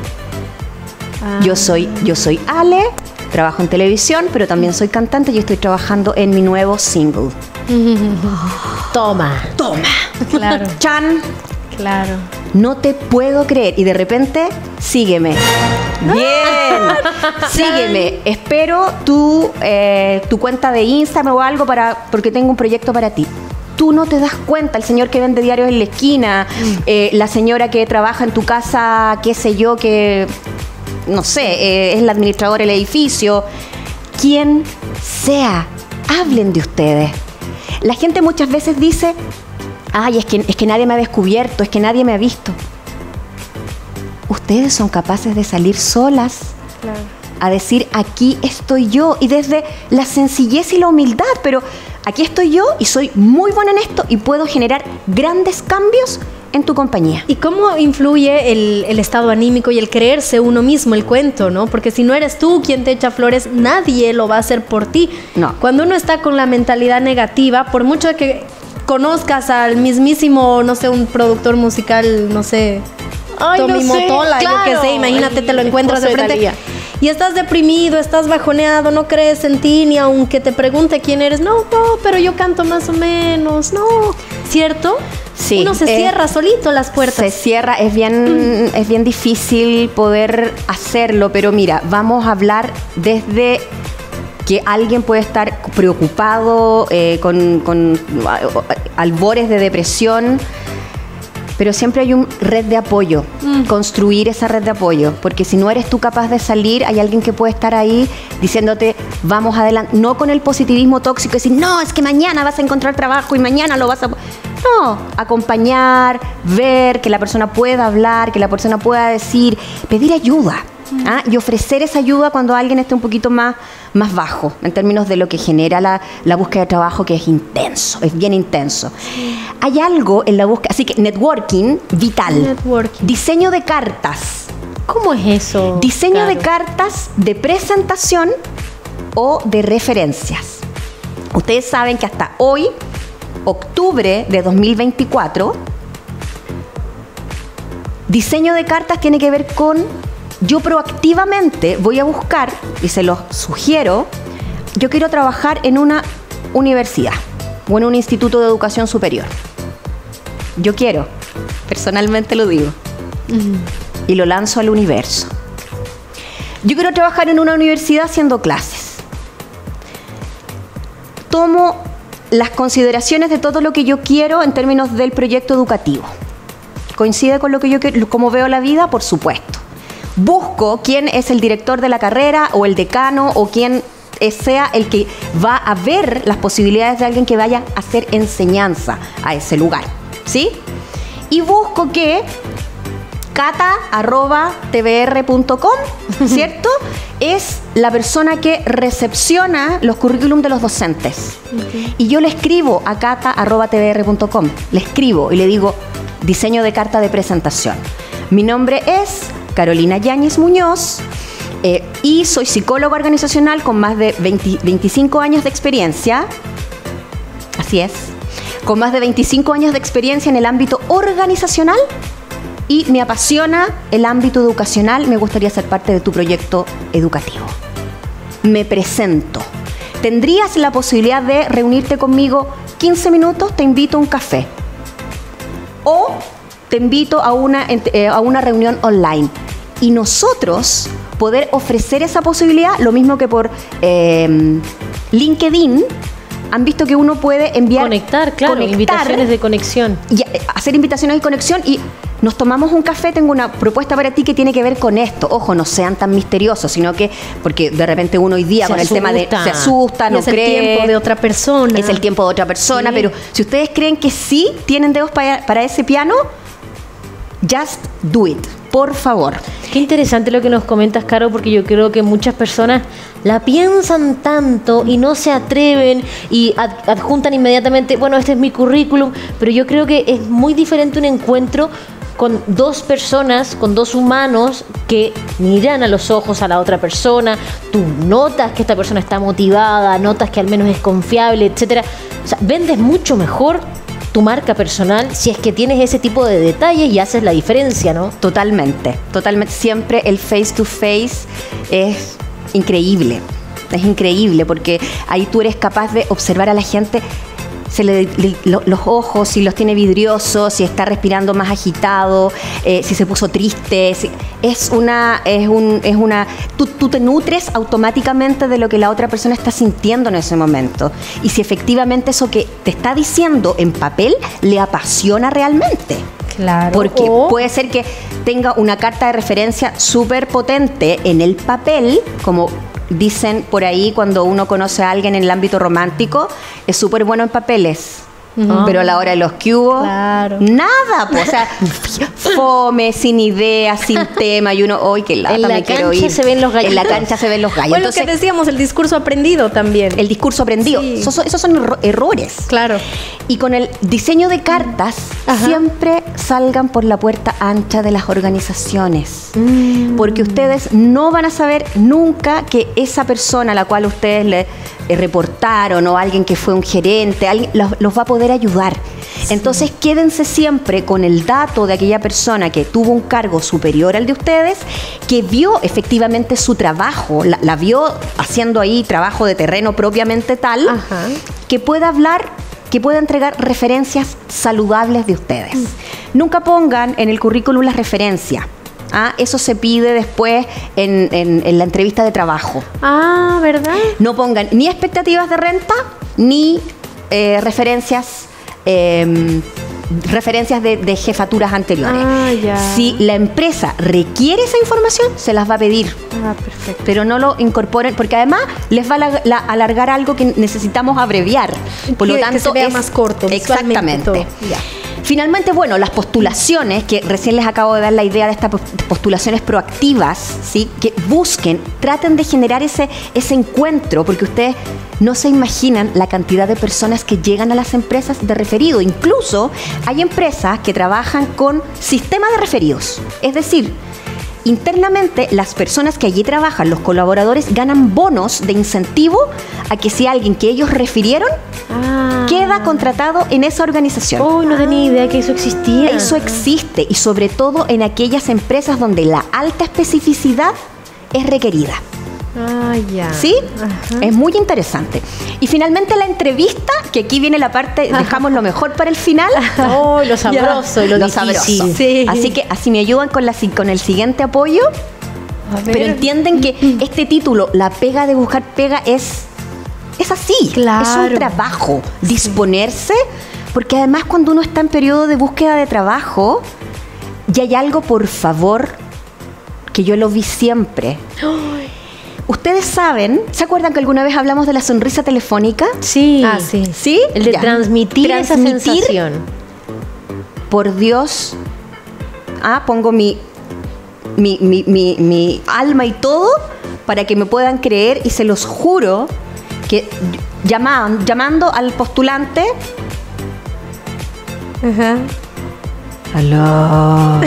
Yo soy Ale, trabajo en televisión, pero también soy cantante y estoy trabajando en mi nuevo single. Toma. Claro, Chan, claro. no te puedo creer. Y de repente, sígueme. Bien, sígueme. Espero tu cuenta de Instagram o algo porque tengo un proyecto para ti. Tú no te das cuenta, el señor que vende diarios en la esquina, la señora que trabaja en tu casa, qué sé yo, que, no sé, es la administradora del edificio. Quien sea, hablen de ustedes. La gente muchas veces dice, ay, es que nadie me ha descubierto, es que nadie me ha visto. Ustedes son capaces de salir solas a decir, aquí estoy yo, y desde la sencillez y la humildad, pero aquí estoy yo y soy muy buena en esto y puedo generar grandes cambios en tu compañía. ¿Y cómo influye el estado anímico y el creerse uno mismo, el cuento, ¿no? Porque si no eres tú quien te echa flores, nadie lo va a hacer por ti. No. Cuando uno está con la mentalidad negativa, por mucho que conozcas al mismísimo, no sé, un productor musical, no sé, Ay, Tommy no sé, Motola, yo claro. qué sé, imagínate, Ay, te lo encuentras de esposo de frente Thalía. y estás deprimido, estás bajoneado, no crees en ti, ni aunque te pregunte quién eres, no, pero yo canto más o menos, no, ¿cierto? Sí, Uno se cierra solito las puertas. Se cierra, es bien difícil poder hacerlo, pero mira, vamos a hablar desde que alguien puede estar preocupado, con albores de depresión, pero siempre hay una red de apoyo, construir esa red de apoyo, porque si no eres tú capaz de salir, hay alguien que puede estar ahí diciéndote, vamos adelante, no con el positivismo tóxico, decir, no, es que mañana vas a encontrar trabajo y mañana lo vas a... No, acompañar, ver que la persona pueda hablar, que la persona pueda decir, pedir ayuda. Y ofrecer esa ayuda cuando alguien esté un poquito más bajo, en términos de lo que genera la búsqueda de trabajo, que es intenso, es bien intenso. Hay algo en la búsqueda, así que networking, vital. Networking. Diseño de cartas. ¿Cómo es eso? Diseño de Claro. cartas de presentación o de referencias. Ustedes saben que hasta hoy, octubre de 2024, diseño de cartas tiene que ver con, yo proactivamente voy a buscar, y se los sugiero, yo quiero trabajar en una universidad o en un instituto de educación superior. Yo quiero, personalmente lo digo, y lo lanzo al universo. Yo quiero trabajar en una universidad haciendo clases. Tomo las consideraciones de todo lo que yo quiero en términos del proyecto educativo. ¿Coincide con lo que yo quiero, cómo veo la vida? Por supuesto. Busco quién es el director de la carrera o el decano o quién sea el que va a ver las posibilidades de alguien que vaya a hacer enseñanza a ese lugar, ¿sí? Y busco que cata@tvr.com, ¿cierto? Es la persona que recepciona los currículum de los docentes. Y yo le escribo a cata@tvr.com, le escribo y le digo, diseño de carta de presentación. Mi nombre es Carolina Yáñez Muñoz y soy psicóloga organizacional con más de 25 años de experiencia. Así es. Con más de 25 años de experiencia en el ámbito organizacional y me apasiona el ámbito educacional. Me gustaría ser parte de tu proyecto educativo. Me presento. ¿Tendrías la posibilidad de reunirte conmigo 15 minutos? Te invito a un café. O te invito a una reunión online. Y nosotros poder ofrecer esa posibilidad, lo mismo que por LinkedIn, han visto que uno puede enviar... Conectar, invitaciones de conexión. Y hacer invitaciones de conexión y nos tomamos un café, tengo una propuesta para ti que tiene que ver con esto. Ojo, no sean tan misteriosos, sino que, porque de repente uno hoy día con el tema de se asusta, no cree. Es el tiempo de otra persona. Es el tiempo de otra persona, sí. Pero si ustedes creen que sí tienen dedos para ese piano, just do it, por favor. Qué interesante lo que nos comentas, Caro, porque yo creo que muchas personas la piensan tanto y no se atreven y adjuntan inmediatamente, bueno, este es mi currículum, pero yo creo que es muy diferente un encuentro con dos personas, con dos humanos que miran a los ojos a la otra persona. Tú notas que esta persona está motivada, notas que al menos es confiable, etcétera. O sea, vendes mucho mejor tu marca personal si es que tienes ese tipo de detalles y haces la diferencia, ¿no? Totalmente, totalmente. Siempre el face to face es increíble. Es increíble porque ahí tú eres capaz de observar a la gente, los ojos, si los tiene vidriosos, si está respirando más agitado, si se puso triste. Tú te nutres automáticamente de lo que la otra persona está sintiendo en ese momento. Y si efectivamente eso que te está diciendo en papel le apasiona realmente. Claro. Porque puede ser que tenga una carta de referencia súper potente en el papel, como dicen por ahí cuando uno conoce a alguien en el ámbito romántico, es súper bueno en papeles. Pero a la hora de los que hubo, claro, nada, pues, o sea, fome, sin idea, sin tema, y uno, hoy que lata, me quiero ir. Se ven los gallos. En la cancha se ven los gallos. Bueno, entonces, lo que decíamos, el discurso aprendido también. El discurso aprendido, sí. Esos son errores. Claro. Y con el diseño de cartas, siempre salgan por la puerta ancha de las organizaciones. Porque ustedes no van a saber nunca que esa persona a la cual ustedes le reportaron o alguien que fue un gerente, alguien los va a poder ayudar. Sí. Entonces quédense siempre con el dato de aquella persona que tuvo un cargo superior al de ustedes, que vio efectivamente su trabajo, la vio haciendo ahí trabajo de terreno propiamente tal, que pueda hablar, que pueda entregar referencias saludables de ustedes. Nunca pongan en el currículum las referencias. Eso se pide después en la entrevista de trabajo. ¿Verdad? No pongan ni expectativas de renta ni referencias de jefaturas anteriores. Ya. Si la empresa requiere esa información, se las va a pedir. Perfecto. Pero no lo incorporen, porque además les va a alargar algo que necesitamos abreviar. Por lo tanto, que se vea más corto. Exactamente. Finalmente, bueno, las postulaciones, que recién les acabo de dar la idea de estas postulaciones proactivas, ¿sí? Que busquen, traten de generar ese encuentro, porque ustedes no se imaginan la cantidad de personas que llegan a las empresas de referido. Incluso hay empresas que trabajan con sistema de referidos. Es decir, internamente las personas que allí trabajan, los colaboradores, ganan bonos de incentivo a que si alguien que ellos refirieron queda contratado en esa organización. No tenía idea que eso existía. Eso existe, y sobre todo en aquellas empresas donde la alta especificidad es requerida. Ya. ¿Sí? Es muy interesante. Y finalmente la entrevista, que aquí viene la parte, dejamos lo mejor para el final. Lo sabroso y lo difícil. Sabroso. Sí. Así que así me ayudan con el siguiente apoyo. Pero entienden que este título, La pega de buscar pega, es así. Claro. Es un trabajo. Disponerse, porque además cuando uno está en periodo de búsqueda de trabajo, y hay algo, por favor, que yo lo vi siempre. Ustedes saben, ¿se acuerdan que alguna vez hablamos de la sonrisa telefónica? Sí. Ah, sí. ¿Sí? El de Ya. transmitir esa sensación. Por Dios, pongo mi alma y todo para que me puedan creer, y se los juro que llamando al postulante. Ajá. Aló.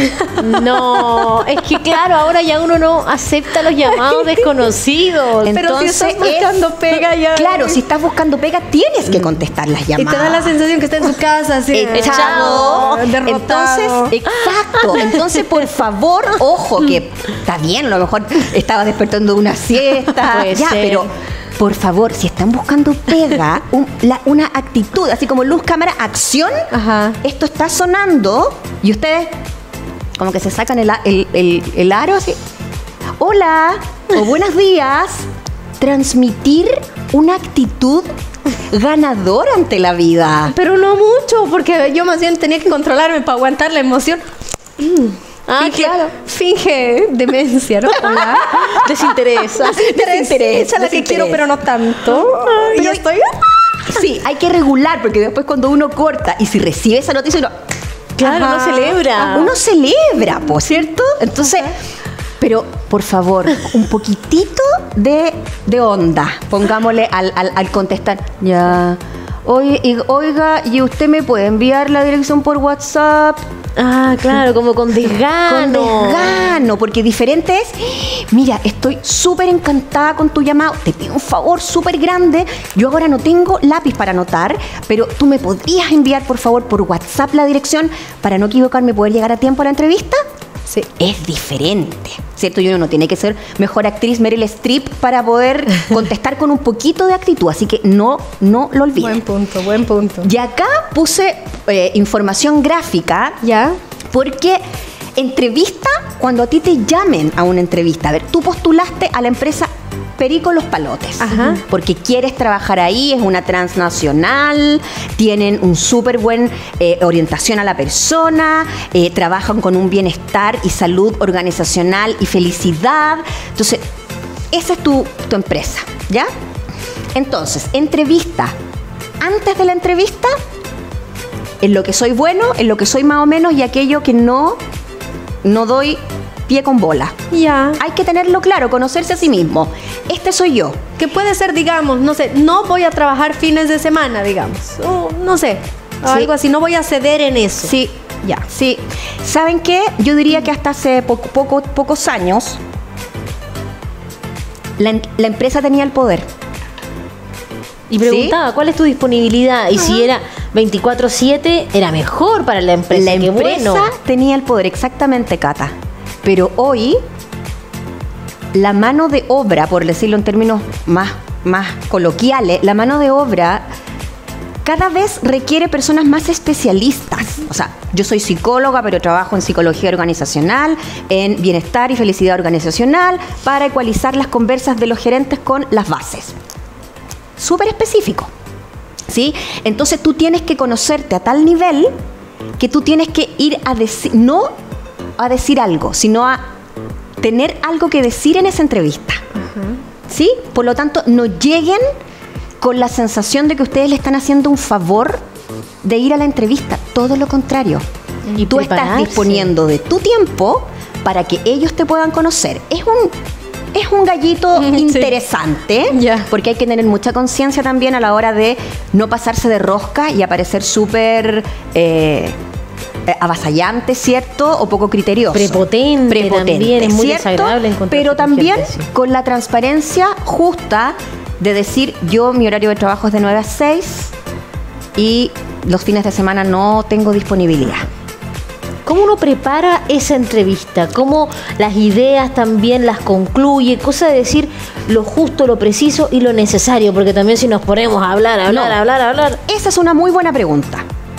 No, es que claro, ahora ya uno no acepta los llamados desconocidos. Pero si estás buscando pega ya. Claro, si estás buscando pega, tienes que contestar las Y te llamadas. da la sensación que está en su casa, así. Echado. Derrotado. Entonces, exacto. Entonces, por favor, ojo, que está bien, a lo mejor estaba despertando de una siesta. Puede ya, ser. pero por favor, si están buscando pega, una actitud, así como luz, cámara, acción, Ajá. esto está sonando y ustedes como que se sacan el aro así. Hola, o buenos días. Transmitir una actitud ganadora ante la vida. Pero no mucho, porque yo más bien tenía que controlarme para aguantar la emoción. Ah, claro. Finge demencia, ¿no? Hola. Desinterés. Desinterés, Esa es la que quiero, pero no tanto. Pero- Ya estoy. Sí, hay que regular, porque después cuando uno corta y si recibe esa noticia, uno, Claro, Ajá. no celebra. uno celebra, ¿por cierto? Entonces, pero por favor, un poquitito de onda, pongámosle al contestar. Ya. Oiga, ¿y usted me puede enviar la dirección por WhatsApp? Ah, claro, como con desgano. Con desgano, porque diferente es, mira, estoy súper encantada con tu llamado, te pido un favor súper grande, yo ahora no tengo lápiz para anotar, pero tú me podrías enviar por favor por WhatsApp la dirección para no equivocarme, poder llegar a tiempo a la entrevista. Sí. Es diferente, ¿cierto? Y uno no tiene que ser mejor actriz Meryl Streep para poder contestar con un poquito de actitud, así que no lo olviden. Buen punto, buen punto. Y acá puse información gráfica, ¿Ya? porque entrevista, cuando a ti te llamen a una entrevista, a ver, tú postulaste a la empresa Perico Los Palotes, Ajá. porque quieres trabajar ahí, es una transnacional, tienen un súper buen orientación a la persona, trabajan con un bienestar y salud organizacional y felicidad. Entonces, esa es tu empresa, ¿ya? Entonces, entrevista. Antes de la entrevista, en lo que soy bueno, en lo que soy más o menos y aquello que no doy pie con bola. Ya. Hay que tenerlo claro, conocerse a sí mismo. Este soy yo. Que puede ser, digamos, no sé, no voy a trabajar fines de semana, digamos. O, no sé, algo así, no voy a ceder en eso. Sí, ya, sí. ¿Saben qué? Yo diría que hasta hace pocos años la empresa tenía el poder. Y preguntaba, ¿cuál es tu disponibilidad? Y si era 24/7, era mejor para la empresa. La Qué empresa bueno. tenía el poder, exactamente, Cata. Pero hoy, la mano de obra, por decirlo en términos más coloquiales, la mano de obra cada vez requiere personas más especialistas. O sea, yo soy psicóloga, pero trabajo en psicología organizacional, en bienestar y felicidad organizacional, para ecualizar las conversas de los gerentes con las bases. Súper específico, ¿sí? Entonces tú tienes que conocerte a tal nivel que tú tienes que ir a decir, no a decir algo, sino a tener algo que decir en esa entrevista. ¿Sí? Por lo tanto, no lleguen con la sensación de que ustedes le están haciendo un favor de ir a la entrevista. Todo lo contrario. Y Tú estás prepararse. disponiendo de tu tiempo para que ellos te puedan conocer. Es un gallito Sí. interesante, Ya. porque hay que tener mucha conciencia también a la hora de no pasarse de rosca y aparecer súper avasallante, ¿cierto? O poco criterioso. Prepotente también, es muy ¿cierto? desagradable encontrarse Pero con también gente así. con la transparencia justa de decir, yo mi horario de trabajo es de 9 a 6 y los fines de semana no tengo disponibilidad. ¿Cómo uno prepara esa entrevista? ¿Cómo las ideas también las concluye? Cosa de decir lo justo, lo preciso y lo necesario, porque también si nos ponemos a hablar. Esa es una muy buena pregunta.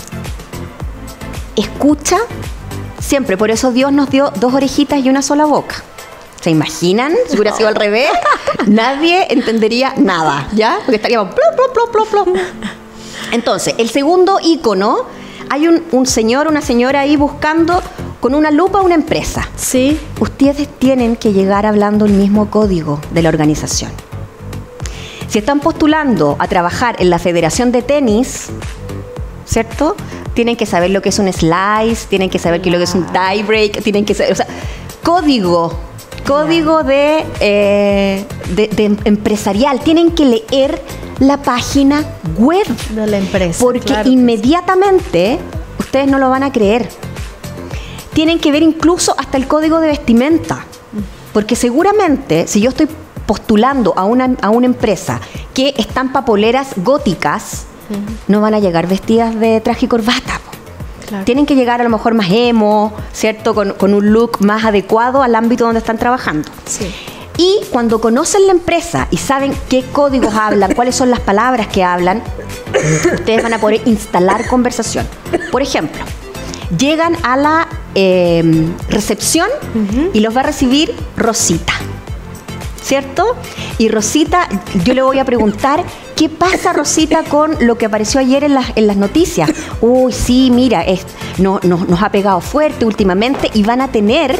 Escucha siempre, por eso Dios nos dio 2 orejitas y una sola boca. ¿Se imaginan? Si hubiera sido al revés, nadie entendería nada, ¿ya? Porque estaríamos plop, plop, plop, plop, plop. Entonces, el segundo ícono, hay un señor, una señora ahí buscando con una lupa a una empresa. Sí. Ustedes tienen que llegar hablando el mismo código de la organización. Si están postulando a trabajar en la Federación de Tenis, ¿cierto? Tienen que saber lo que es un slice, tienen que saber qué es lo que es un tie break, tienen que saber, o sea, código de empresarial. Tienen que leer la página web De la empresa. porque claro. inmediatamente ustedes no lo van a creer. Tienen que ver incluso hasta el código de vestimenta, porque seguramente si yo estoy postulando a una empresa que estampa poleras góticas, no van a llegar vestidas de traje y corbata. Claro. Tienen que llegar a lo mejor más emo, ¿cierto? Con un look más adecuado al ámbito donde están trabajando. Sí. Y cuando conocen la empresa y saben qué códigos hablan, cuáles son las palabras que hablan, ustedes van a poder instalar conversación. Por ejemplo, llegan a la recepción y los va a recibir Rosita, ¿cierto? Y Rosita, yo le voy a preguntar, ¿qué pasa, Rosita, con lo que apareció ayer en las noticias? Uy, sí, mira, nos ha pegado fuerte últimamente y van a tener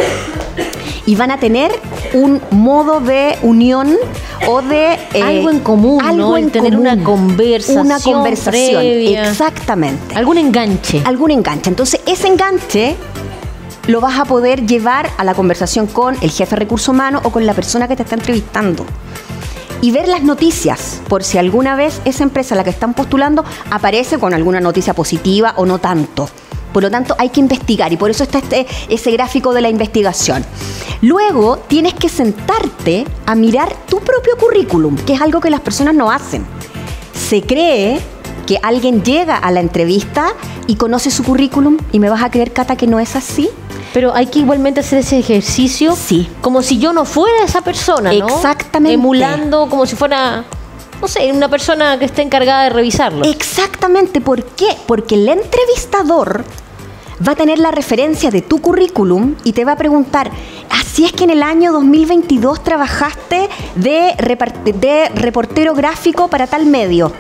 un modo de unión o de... algo en común, algo ¿no? en tener común. una conversación previa. Exactamente. Algún enganche. Algún enganche. Entonces, ese enganche lo vas a poder llevar a la conversación con el jefe de recursos humanos o con la persona que te está entrevistando. Y ver las noticias, por si alguna vez esa empresa a la que están postulando aparece con alguna noticia positiva o no tanto. Por lo tanto, hay que investigar y por eso está ese gráfico de la investigación. Luego, tienes que sentarte a mirar tu propio currículum, que es algo que las personas no hacen. Se cree que alguien llega a la entrevista y conoce su currículum y me vas a creer, Cata, que no es así. Pero hay que igualmente hacer ese ejercicio Sí. como si yo no fuera esa persona, ¿no? Exactamente. Emulando como si fuera, no sé, una persona que esté encargada de revisarlo. Exactamente. ¿Por qué? Porque el entrevistador va a tener la referencia de tu currículum y te va a preguntar, ¿así es que en el año 2022 trabajaste de reportero gráfico para tal medio?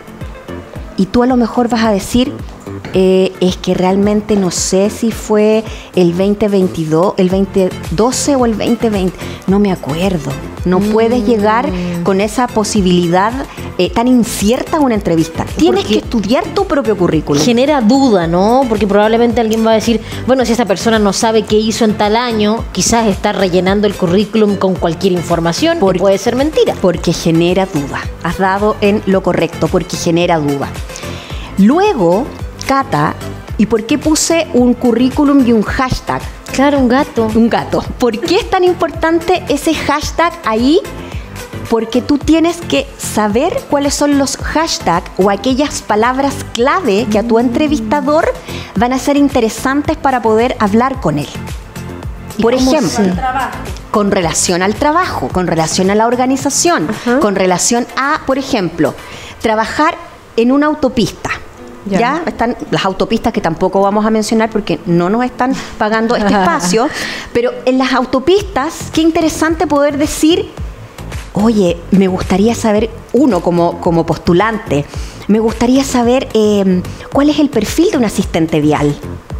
Y tú a lo mejor vas a decir, es que realmente no sé si fue el 2022, el 2012 o el 2020. No me acuerdo. No puedes llegar con esa posibilidad tan incierta a una entrevista. Tienes que estudiar tu propio currículum. Genera duda, ¿no? Porque probablemente alguien va a decir, bueno, si esa persona no sabe qué hizo en tal año, quizás está rellenando el currículum con cualquier información que puede ser mentira. Porque genera duda. Has dado en lo correcto, porque genera duda. Luego, Cata, ¿y por qué puse un currículum y un hashtag? Claro, un gato. Un gato. ¿Por qué es tan importante ese hashtag ahí? Porque tú tienes que saber cuáles son los hashtags o aquellas palabras clave que a tu entrevistador van a ser interesantes para poder hablar con él. Por ejemplo, con relación al trabajo, con relación a la organización, con relación a, por ejemplo, trabajar en una autopista. ¿Ya? Están las autopistas que tampoco vamos a mencionar porque no nos están pagando este espacio, pero en las autopistas, qué interesante poder decir, oye, me gustaría saber, uno como postulante, me gustaría saber cuál es el perfil de un asistente vial.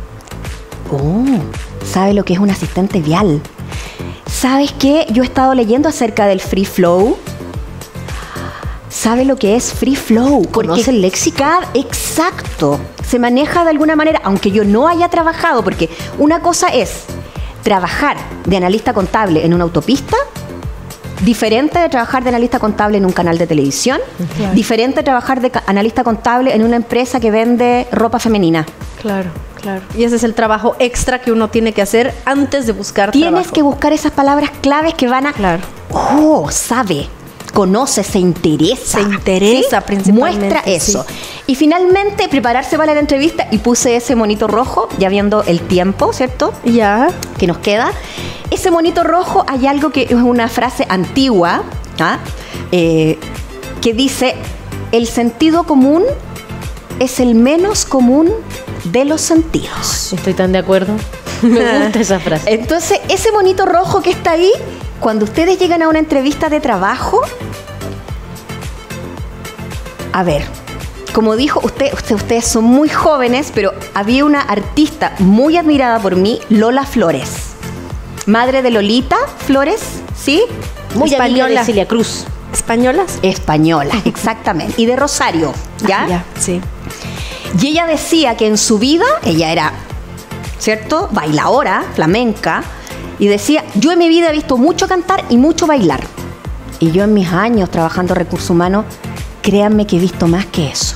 ¿Sabe lo que es un asistente vial? ¿Sabes qué? Yo he estado leyendo acerca del free flow. ¿Sabe lo que es free flow? ¿Conoce el léxico? Exacto. Se maneja de alguna manera, aunque yo no haya trabajado, porque una cosa es trabajar de analista contable en una autopista, diferente de trabajar de analista contable en un canal de televisión, diferente de trabajar de analista contable en una empresa que vende ropa femenina. Claro, claro. Y ese es el trabajo extra que uno tiene que hacer antes de buscar trabajo. Tienes que buscar esas palabras claves que van a... Claro. Sabe, conoce, se interesa. Se interesa, ¿sí? principalmente. Muestra eso. Sí. Y finalmente, prepararse para la entrevista y puse ese monito rojo, ya viendo el tiempo, ¿cierto? Ya. Que nos queda. Ese monito rojo, hay algo que es una frase antigua, que dice, el sentido común es el menos común de los sentidos. Estoy tan de acuerdo. Me gusta esa frase. Entonces, ese monito rojo que está ahí, cuando ustedes llegan a una entrevista de trabajo, a ver, como dijo, ustedes son muy jóvenes, pero había una artista muy admirada por mí, Lola Flores. Madre de Lolita Flores, ¿sí? Muy amiga Española. de Celia Cruz. ¿Españolas? Española, exactamente. Y de Rosario, ¿ya? Ya, sí. Y ella decía que en su vida, ella era, ¿cierto?, bailadora, flamenca, y decía, yo en mi vida he visto mucho cantar y mucho bailar. Y yo en mis años trabajando en recursos humanos, créanme que he visto más que eso.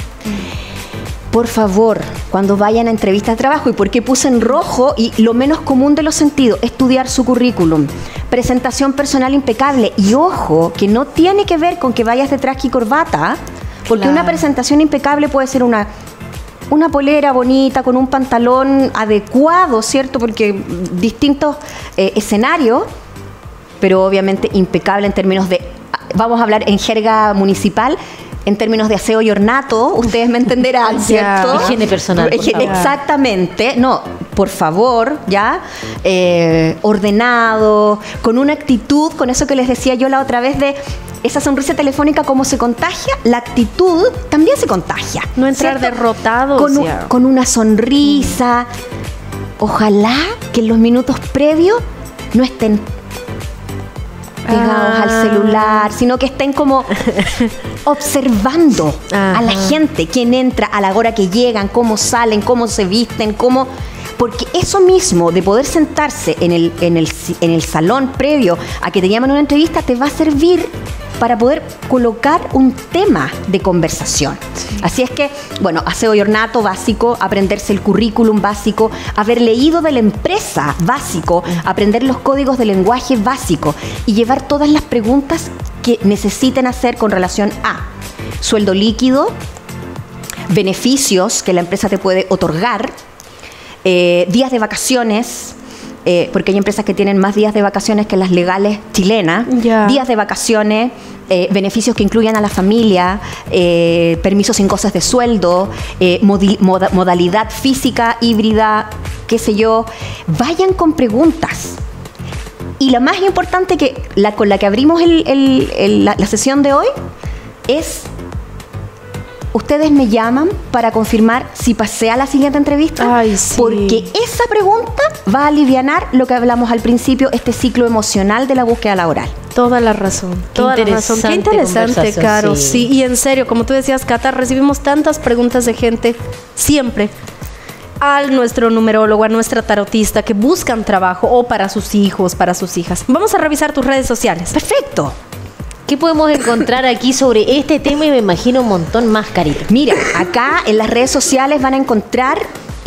Por favor, cuando vayan a entrevistas de trabajo, ¿y por qué puse en rojo? Y lo menos común de los sentidos, estudiar su currículum. Presentación personal impecable. Y ojo, que no tiene que ver con que vayas de traje y corbata, porque Claro. una presentación impecable puede ser una polera bonita, con un pantalón adecuado, ¿cierto? Porque distintos escenarios, pero obviamente impecable en términos de, vamos a hablar en jerga municipal, en términos de aseo y ornato, ustedes me entenderán, ¿cierto? Higiene personal, por favor. Exactamente, no, por favor, ¿ya? Ordenado, con una actitud, con eso que les decía yo la otra vez de esa sonrisa telefónica, cómo se contagia, la actitud también se contagia. No entrar ¿cierto? derrotados. Con una sonrisa. Ojalá que en los minutos previos no estén pegados al celular, sino que estén como observando a la gente, quién entra, a la hora que llegan, cómo salen, cómo se visten, cómo... Porque eso mismo de poder sentarse en el salón previo a que te llamen a una entrevista te va a servir para poder colocar un tema de conversación. Sí. Así es que, bueno, aseo y ornato básico, aprenderse el currículum básico, haber leído de la empresa básico, aprender los códigos de lenguaje básico y llevar todas las preguntas que necesiten hacer con relación a sueldo líquido, beneficios que la empresa te puede otorgar, días de vacaciones, porque hay empresas que tienen más días de vacaciones que las legales chilenas, días de vacaciones, beneficios que incluyan a la familia, permisos sin cosas de sueldo, modalidad física, híbrida, qué sé yo. Vayan con preguntas. Y la más importante con la que abrimos la sesión de hoy es: ustedes me llaman para confirmar si pasé a la siguiente entrevista. Ay, sí. Porque esa pregunta va a alivianar lo que hablamos al principio, este ciclo emocional de la búsqueda laboral. Toda la razón. Toda la razón. Qué interesante, Caro. Sí. Y en serio, como tú decías, Cata, recibimos tantas preguntas de gente siempre a nuestro numerólogo, a nuestra tarotista, que buscan trabajo o para sus hijos, para sus hijas. Vamos a revisar tus redes sociales. Perfecto. ¿Qué podemos encontrar aquí sobre este tema? Y me imagino un montón más, Carita. Mira, acá en las redes sociales van a encontrar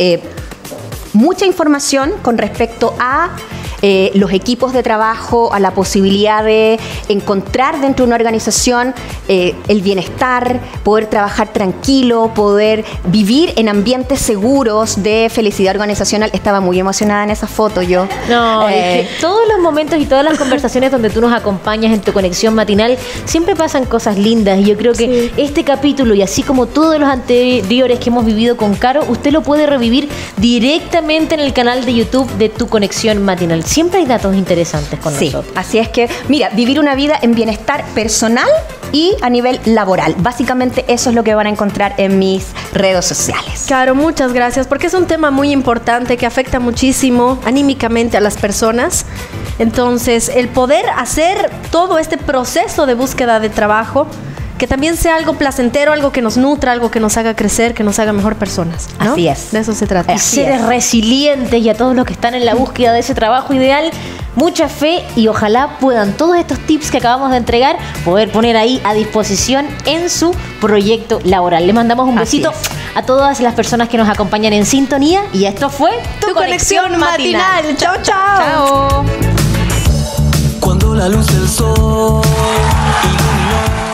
mucha información con respecto a los equipos de trabajo, a la posibilidad de encontrar dentro de una organización el bienestar, poder trabajar tranquilo, poder vivir en ambientes seguros de felicidad organizacional. Estaba muy emocionada en esa foto yo. No, es que todos los momentos y todas las conversaciones donde tú nos acompañas en tu conexión matinal, siempre pasan cosas lindas. Y yo creo que este capítulo, y así como todos los anteriores que hemos vivido con Caro, usted lo puede revivir directamente en el canal de YouTube de Tu Conexión Matinal. Siempre hay datos interesantes con nosotros. Así es que, mira, vivir una vida en bienestar personal y a nivel laboral. Básicamente eso es lo que van a encontrar en mis redes sociales. Caro, muchas gracias, porque es un tema muy importante que afecta muchísimo anímicamente a las personas. Entonces, el poder hacer todo este proceso de búsqueda de trabajo, que también sea algo placentero, algo que nos nutra, algo que nos haga crecer, que nos haga mejor personas, ¿no? Así es. De eso se trata. Y seres resilientes, y a todos los que están en la búsqueda de ese trabajo ideal, mucha fe, y ojalá puedan todos estos tips que acabamos de entregar poder poner ahí a disposición en su proyecto laboral. Les mandamos un besito a todas las personas que nos acompañan en sintonía, y esto fue Tu Conexión Matinal. Chao, chao. Chao. Cuando la luz del sol iluminó